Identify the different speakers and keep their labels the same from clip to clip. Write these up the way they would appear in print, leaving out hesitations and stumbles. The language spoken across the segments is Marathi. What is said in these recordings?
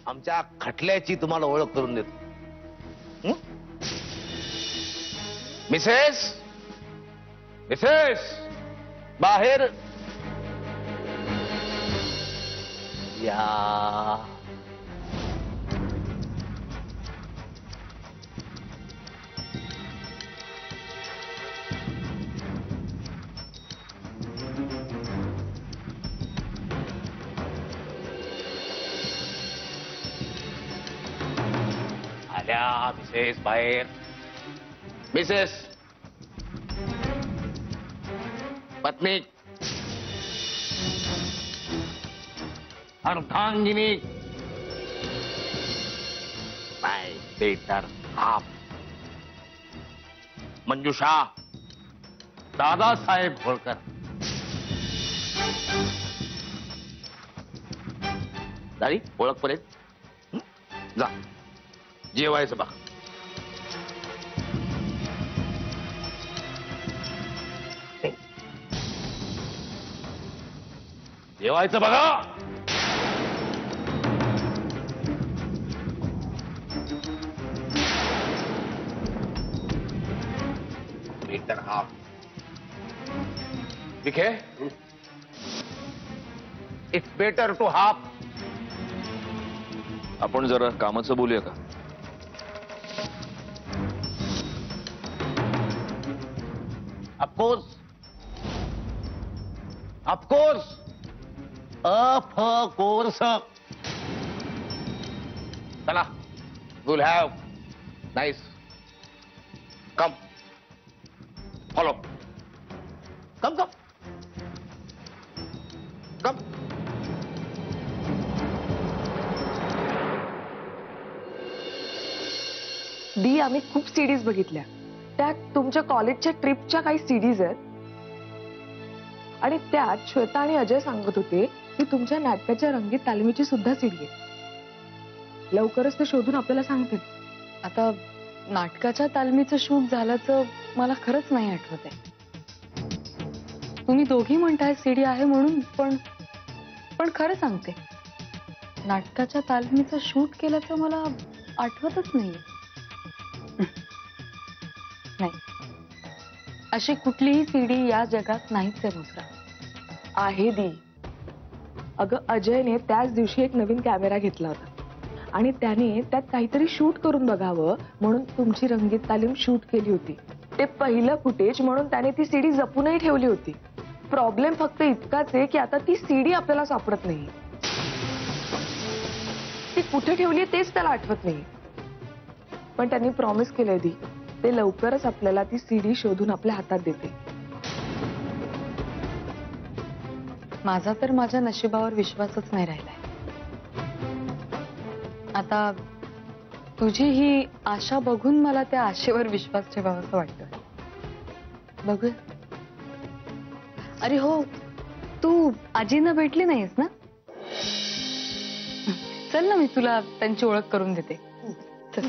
Speaker 1: आमच्या खटल्याची तुम्हाला ओळख करून देतो. मिसेस मिसेस बाहेर या. आल्या मिसेस बाहेर. मिसेस पत्नी अर्धांगिनी नाही बेटर हाफ मंजुषा दादासाहेब होळकर. दारी ओळख पर्यंत जा. जेवायचं बघा. जेवायचं बघा. बेटर हाफ दिखे. It's better to half.
Speaker 2: आपण जरा कामाचं बोलूया का?
Speaker 1: Of course of course of course. चला will have nice. Come follow. Come come come.
Speaker 3: दी आम्ही खूप सीडीज बघितल्या. त्यात तुमच्या कॉलेजच्या ट्रिपच्या काही सीडीज आहेत आणि त्यात श्वेता आणि अजय सांगत होते की तुमच्या नाटकाच्या रंगीत तालमीची सुद्धा सीडी आहे. लवकरच ते शोधून आपल्याला सांगतील.
Speaker 4: आता नाटकाच्या तालमीचं शूट झाल्याचं मला खरंच नाही आठवत आहे. तुम्ही दोघी म्हणताय सीडी आहे म्हणून, पण खरं सांगते नाटकाच्या तालमीचं शूट केल्याचं मला आठवतच नाहीये. नाही, अशी कुठलीही सीडी या जगात नाहीच आहे मुद्रा.
Speaker 3: आहे दी. अगं अजयने त्याच दिवशी एक नवीन कॅमेरा घेतला होता आणि त्याने त्यात काहीतरी शूट करून बघावं म्हणून तुमची रंगीत तालीम शूट केली होती. ते पहिलं फुटेज म्हणून त्याने ती सीडी जपूनही ठेवली होती. प्रॉब्लेम फक्त इतकाच आहे की आता ती सीडी आपल्याला सापडत नाही. ती कुठे ठेवली तेच त्याला आठवत नाही. पण त्यांनी प्रॉमिस केलंय दी, ते लवकरच आपल्याला ती सीडी शोधून आपल्या हातात देते.
Speaker 4: माझा तर माझ्या नशिबावर विश्वासच नाही राहिलाय. आता तुझी ही आशा बघून मला त्या आशेवर विश्वास ठेवावा असं वाटतं. बघू. अरे हो, तू आजींना भेटली नाहीस ना? चल ना, मी तुला त्यांची ओळख करून देते. चल.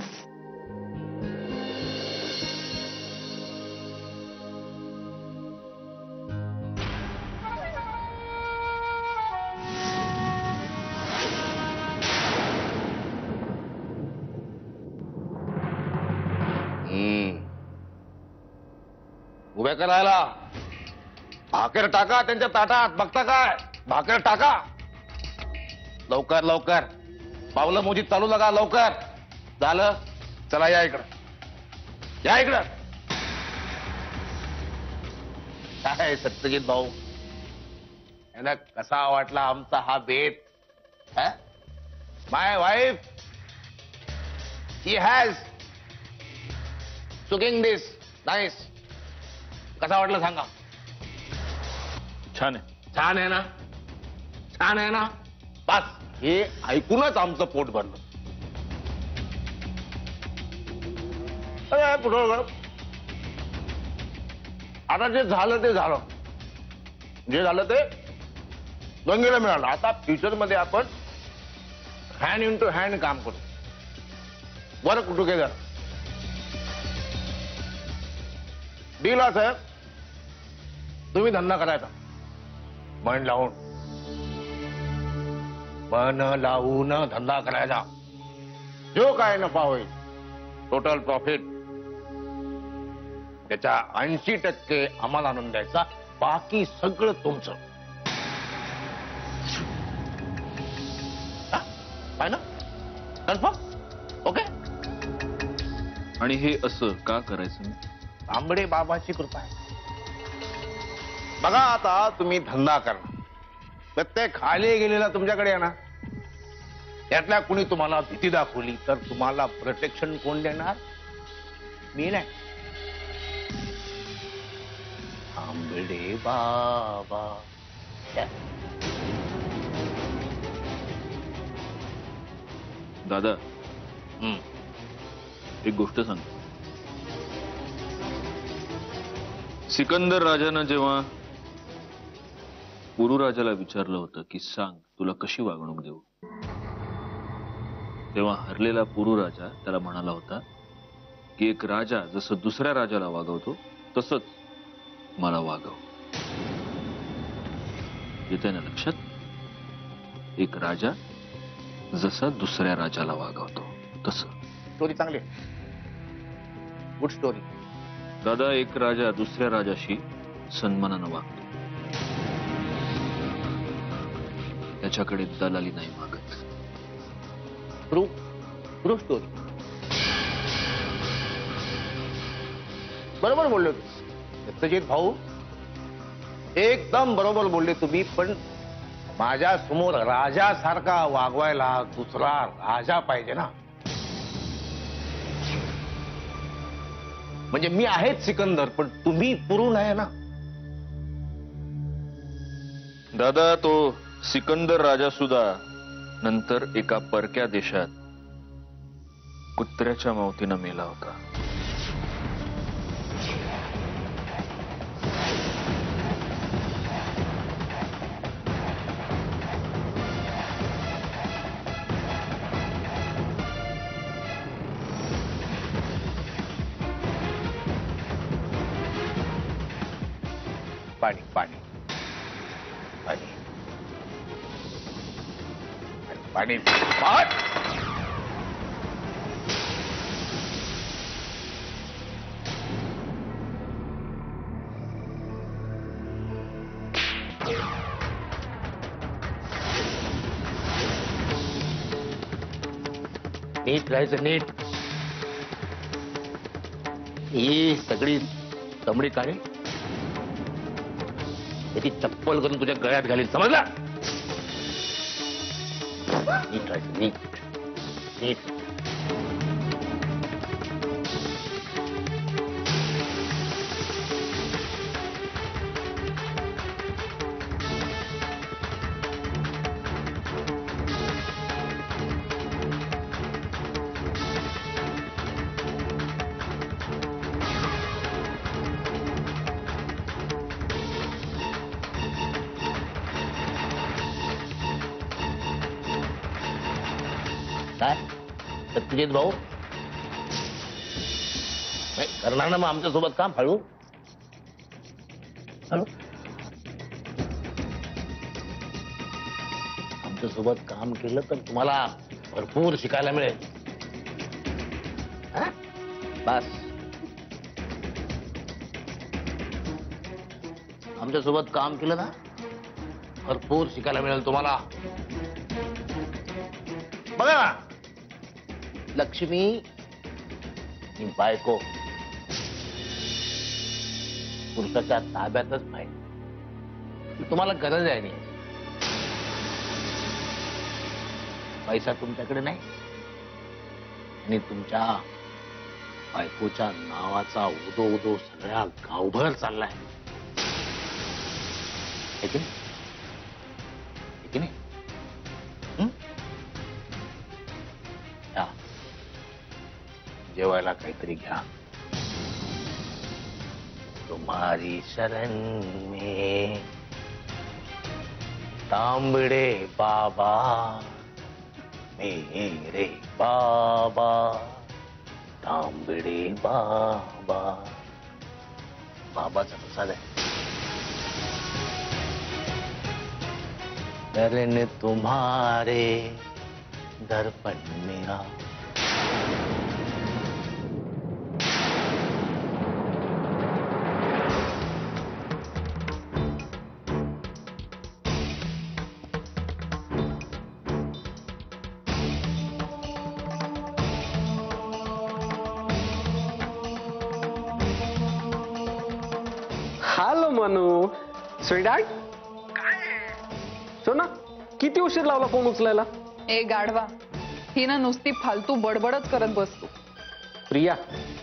Speaker 1: उभे करायला. भाकर टाका त्यांच्या ताटात. बघता काय? भाकर टाका लवकर लवकर. पावलं मोजीत चालू लगा लवकर. झालं. चला या इकडं. या इकडं. काय सत्यजित भाऊ, यांना कसा वाटला आमचा हा बेत? My wife she has cooking this nice. कसा वाटलं सांगा?
Speaker 2: छान आहे.
Speaker 1: छान आहे ना? छान आहे ना? बस हे ऐकूनच आमचं पोट भरलं. आता जे झालं ते झालं. जे झालं ते गंगेला मिळालं. आता फ्युचर मध्ये आपण हँड इन टू हँड काम करू. Work together. डील साहेब, तुम्ही धंदा करायचा मन लावून. मन लावून धंदा करायचा. जो काय नफा होईल टोटल प्रॉफिट त्याच्या 80% आम्हाला आणून द्यायचा, बाकी सगळं तुमचं. आहे ना? कन्फर्म? ओके.
Speaker 2: आणि हे असं का करायचं?
Speaker 1: तांबडे बाबाची कृपा आहे. बघा आता तुम्ही धंदा करा, प्रत्येक खाली गेलेला तुमच्याकडे आहे ना, त्यातल्या कुणी तुम्हाला भीती दाखवली तर तुम्हाला प्रोटेक्शन कोण देणार? मी नाही, तांबडे बाबा.
Speaker 2: दादा, एक गोष्ट सांग. सिकंदर राजानं जेव्हा पुरू राजाला विचारलं होतं की सांग तुला कशी वागणूक देऊ, तेव्हा हरलेला पुरू राजा त्याला म्हणाला होता की एक राजा जसं दुसऱ्या राजाला वागवतो तसंच मला वागव. येते ना लक्षात? एक राजा जसा दुसऱ्या राजाला वागवतो तसं.
Speaker 1: स्टोरी चांगली, गुड स्टोरी.
Speaker 2: दादा, एक राजा दुसऱ्या राजाशी सन्मानानं वागतो, त्याच्याकडे दलाली नाही मागत.
Speaker 1: True true story. बरोबर बोलले सत्यजित भाऊ, एकदम बरोबर बोलले तुम्ही. पण माझ्या समोर राजासारखा वागवायला दुसरा राजा पाहिजे ना. म्हणजे मी आहेच सिकंदर, पण तुम्ही पुरू नाही ना.
Speaker 2: दादा, तो सिकंदर राजा सुद्धा नंतर एका परक्या देशात कुत्र्याच्या मावतीनं मेला होता.
Speaker 1: पाणी पाणी पाणी पाणी पाणी. नीट राहायचं, नीट. ही सगळी तमडी काढेल, त्याची चप्पल करून तुझ्या गळ्यात घालील, समजला? नीट राहायचं, नीट नीट. काय सत्यजित भाऊ नाही करणार ना मग आमच्यासोबत काम? हळू हळू. आमच्यासोबत काम केलं तर तुम्हाला भरपूर शिकायला मिळेल. हा? बस आमच्यासोबत काम केलं ना, भरपूर शिकायला मिळेल तुम्हाला. बघा ना, लक्ष्मी ही बायको पुरुषाच्या ताब्यातच पाहिजे. तुम्हाला गरज आहे नाही. पैसा तुमच्याकडे नाही आणि तुमच्या बायकोच्या नावाचा उदो उदो सगळ्या गावभर चाललाय. है की नाही? है की नाही? जेवायला काहीतरी घ्या. तुम्हारी शरण में तांबड़े बाबा, मेरे बाबा, तांबड़े बाबा. बाबाचा प्रसाद आहे. शरण तुम्हारे दर्पण मेरा।
Speaker 5: Hello Manu, sweetheart. काय सोना, किती उशीर लावला फोन उचलायला?
Speaker 6: ए गाढवा, ही ना नुसती फालतू बडबडच करत बसतो.
Speaker 5: प्रिया,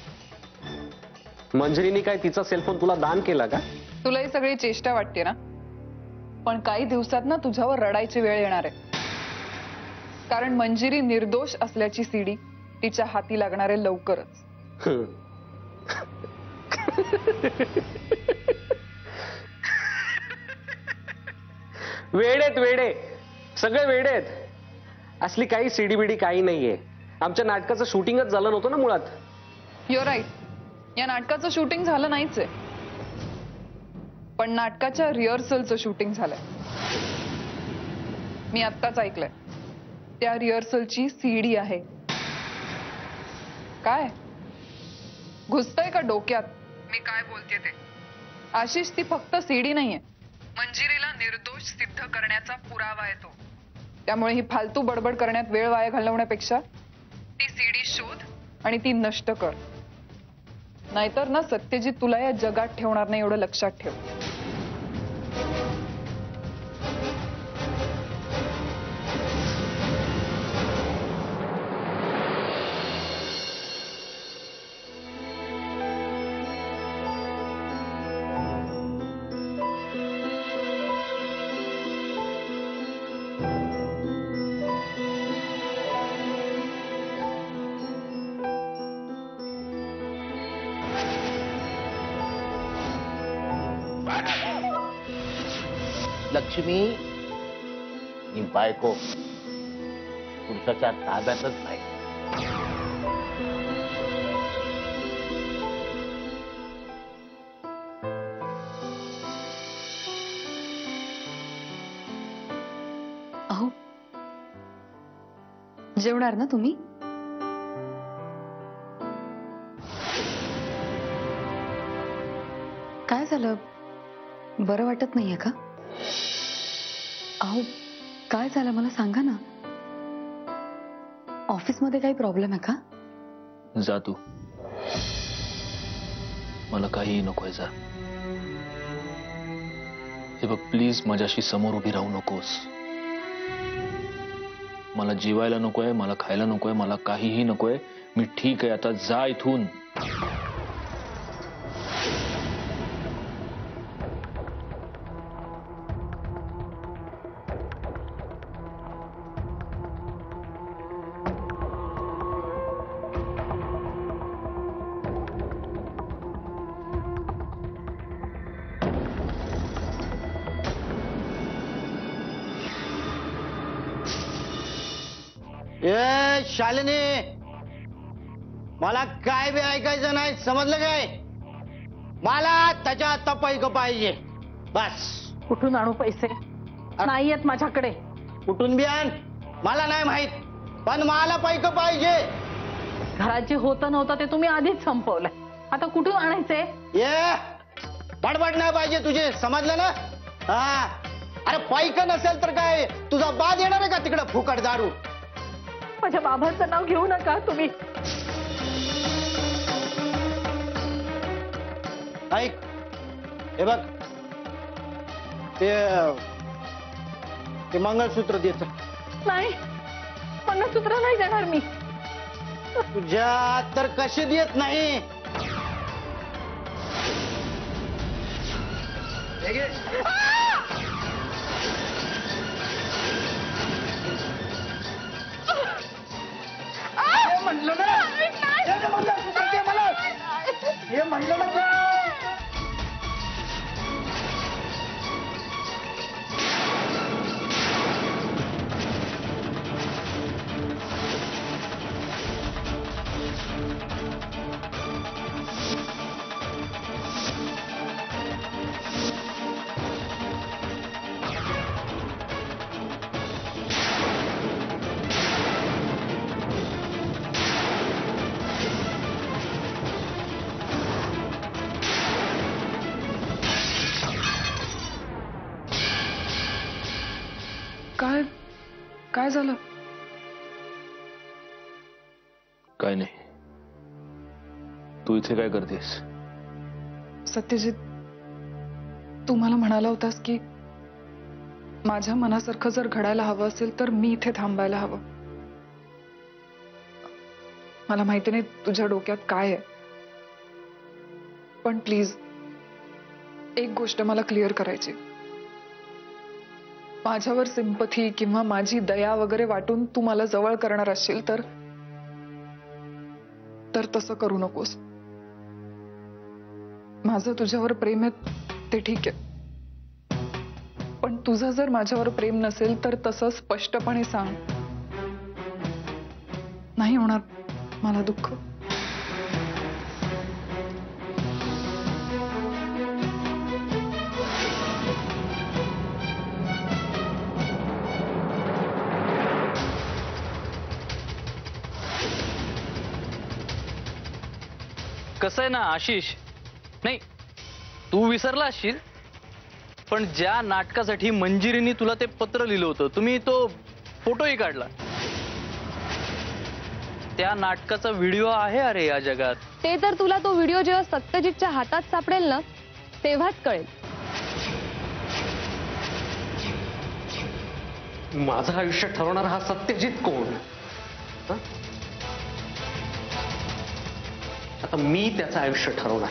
Speaker 5: मंजरीने काय तिचा सेलफोन तुला दान केला का?
Speaker 6: तुला ही सगळी चेष्टा वाटते ना, पण काही दिवसात ना तुझ्यावर रडायची वेळ येणार आहे. कारण मंजिरी निर्दोष असल्याची सीडी तिच्या हाती लागणार आहे लवकरच.
Speaker 5: वेडेत वेडे, सगळे वेडेत. असली काही सीडी बिडी काही नाहीये. आमच्या नाटकाचं शूटिंगच झालं नव्हतं ना मुळात.
Speaker 6: युअर राईट, या नाटकाचं शूटिंग झालं नाहीच आहे, पण नाटकाच्या रिहर्सलचं शूटिंग झालंय. मी आत्ताच ऐकलंय, त्या रिहर्सलची सीडी आहे. काय घुसतंय का डोक्यात मी काय बोलते ते? आशिष, ती फक्त सीडी नाहीये, मंजिरीला निर्दोष सिद्ध करण्याचा पुरावा आहे तो. त्यामुळे ही फालतू बडबड करण्यात वेळ वाया घालवण्यापेक्षा ती सीडी शोध आणि ती नष्ट कर. नाहीतर ना सत्यजित तुला या जगात ठेवणार नाही, एवढं लक्षात ठेव.
Speaker 1: लक्ष्मी ही बायको पुरुषाच्या ताब्यातच नाही.
Speaker 4: अहो, जेवणार ना तुम्ही? काय झालं, बरं वाटत नाहीये का? अहो, काय झालं मला सांगा ना. ऑफिसमध्ये काही प्रॉब्लेम आहे का?
Speaker 2: जा तू, मला काहीही नकोय. जा. हे बघ, प्लीज माझ्याशी समोर उभी राहू नकोस. मला जेवायला नकोय, मला खायला नकोय, मला काहीही नकोय. मी ठीक आहे, आता जा इथून.
Speaker 7: ए शालिनी, मला काय बी ऐकायचं नाही, समजलं काय? मला त्याच्या आता पैक पाहिजे बस.
Speaker 8: कुठून आणू पैसे? नाहीयेत माझ्याकडे.
Speaker 7: कुठून बी आण, मला नाही माहित, पण मला पैक पाहिजे.
Speaker 8: घरात जे होतं नव्हतं ते तुम्ही आधीच संपवलंय, आता कुठून आणायचे?
Speaker 7: ये बडबड नाही पाहिजे तुझे, समजलं ना? हा, अरे पैक नसेल तर काय तुझा बाद येणार आहे का तिकडे फुकट दारू?
Speaker 8: माझ्या बाबांचं नाव घेऊ नका तुम्ही.
Speaker 7: ऐक, हे बघ, ते मंगळसूत्र देत
Speaker 8: नाही, मंगळसूत्र नाही देणार मी.
Speaker 7: तुझ्या तर कशी देत नाही. म्हणलं ना, मंगळसूत्र दे मला, हे म्हणलं ना.
Speaker 6: काय काय झालं?
Speaker 2: काय नाही. तू इथे काय करतेस?
Speaker 6: सत्यजित, तू मला म्हणाला होतास की माझ्या मनासारखं जर घडायला हवं असेल तर मी इथे थांबायला हवं. मला माहिती नाही तुझ्या डोक्यात काय आहे, पण प्लीज एक गोष्ट मला क्लिअर करायची. माझ्यावर सिंपथी किंवा माझी दया वगैरे वाटून तू मला जवळ करणार असशील तर तसं करू नकोस. माझं तुझ्यावर प्रेम आहे ते ठीक आहे, पण तुझं जर माझ्यावर प्रेम नसेल तर तसं स्पष्टपणे सांग. नाही होणार मला दुःख.
Speaker 9: कसं आहे ना आशिष, नाही तू विसरला असशील, पण ज्या नाटकासाठी मंजिरीने तुला ते पत्र लिहिलं होतं, तुम्ही तो फोटोही काढला. त्या नाटकाचा व्हिडिओ आहे अरे या जगात.
Speaker 4: ते तर तुला तो व्हिडिओ जेव्हा सत्यजितच्या हातात सापडेल ना तेव्हाच कळेल.
Speaker 5: माझं आयुष्य ठरवणारा हा सत्यजित कोण? हं? आता मी त्याचं आयुष्य ठरवणार.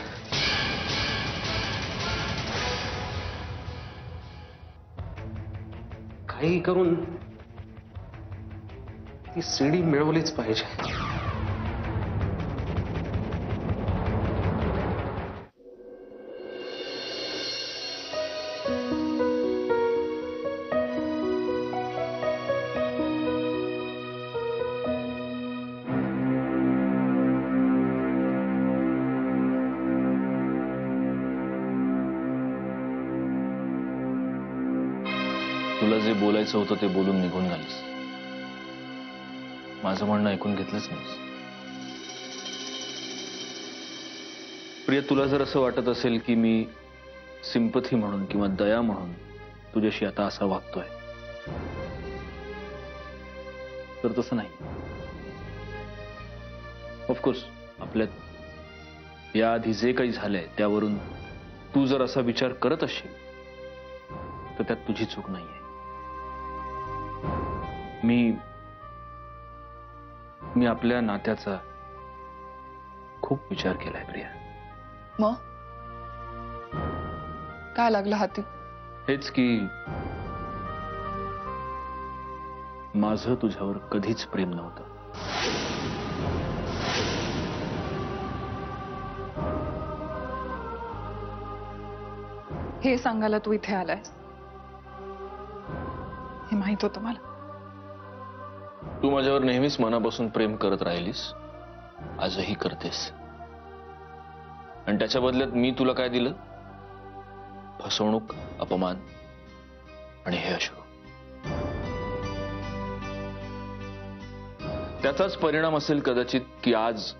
Speaker 5: काही करून ती सीडी मिळवलीच पाहिजे.
Speaker 2: तुला जे बोलायचं होतं ते बोलून निघून गेलीस. माझं म्हणणं ऐकून घेतलंच नाहीस. प्रिया, तुला जर असं वाटत असेल की मी सिंपथी म्हणून किंवा दया म्हणून तुझ्याशी आता असा वागतोय, तर तसं नाही. ऑफकोर्स आपल्यात याआधी जे काही झालंय त्यावरून तू जर असा विचार करत असशील तर त्यात तुझी चूक नाहीये. मी आपल्या नात्याचा खूप विचार केलाय प्रिया.
Speaker 6: मग काय लागलं हाती?
Speaker 2: हेच की माझं तुझ्यावर कधीच प्रेम नव्हतं.
Speaker 6: हे सांगायला तू इथे आलायस हे माहित होतं मला.
Speaker 2: तू माझ्यावर नेहमीच मनापासून प्रेम करत राहिलीस, आजही करतेस. आणि त्याच्या बदल्यात मी तुला काय दिलं? फसवणूक, अपमान आणि हे अश्रू. त्याचाच परिणाम असेल कदाचित की आज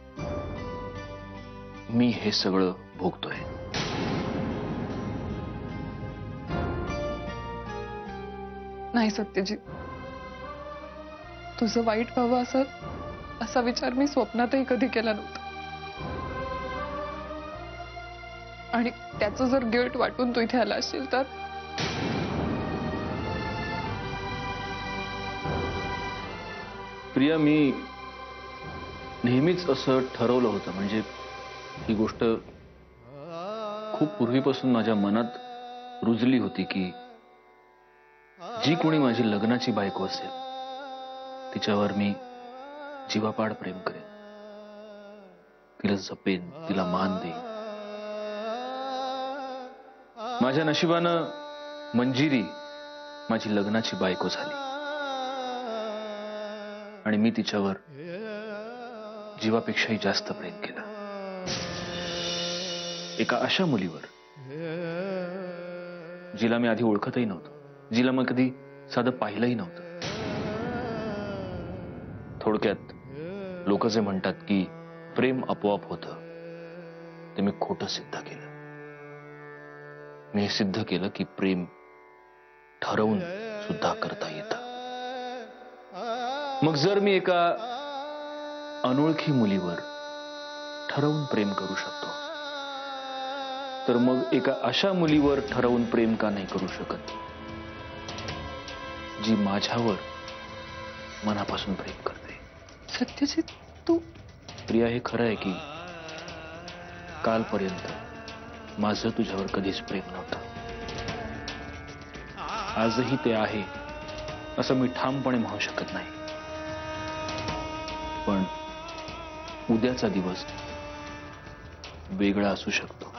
Speaker 2: मी हे सगळं भोगतोय.
Speaker 6: नाही सत्यजित, तुझं वाईट व्हावं असा विचार मी स्वप्नातही कधी केला नव्हता. आणि त्याचं जर गिल्ट वाटून तू इथे आला असशील तर
Speaker 2: प्रिया, मी नेहमीच असं ठरवलं होतं. म्हणजे ही गोष्ट खूप पूर्वीपासून माझ्या मनात रुजली होती की जी कोणी माझी लग्नाची बायको असेल तिच्यावर मी जीवापाड प्रेम करेन, तिला जपेन, तिला मान देईन. माझ्या नशिबानं मंजिरी माझी लग्नाची बायको झाली आणि मी तिच्यावर जीवापेक्षाही जास्त प्रेम केलं. एका अशा मुलीवर जिला मी आधी ओळखतही नव्हतो, जिला मग कधी साधं पाहिलंही नव्हतं. थोडक्यात लोक जे म्हणतात की प्रेम आपोआप होतं, ते मी खोटं सिद्ध केलं. मी हे सिद्ध केलं की प्रेम ठरवून सुद्धा करता येतं. मग जर मी एका अनोळखी मुलीवर ठरवून प्रेम करू शकतो, तर मग एका अशा मुलीवर ठरवून प्रेम का नाही करू शकत जी माझ्यावर मनापासून प्रेम करते.
Speaker 3: सत्यजित, तू
Speaker 2: प्रिया, हे खरं आहे की कालपर्यंत माझं तुझ्यावर कधीच प्रेम नव्हतं. आजही ते आहे असं मी ठामपणे म्हणू शकत नाही. पण उद्याचा दिवस वेगळा असू शकतो.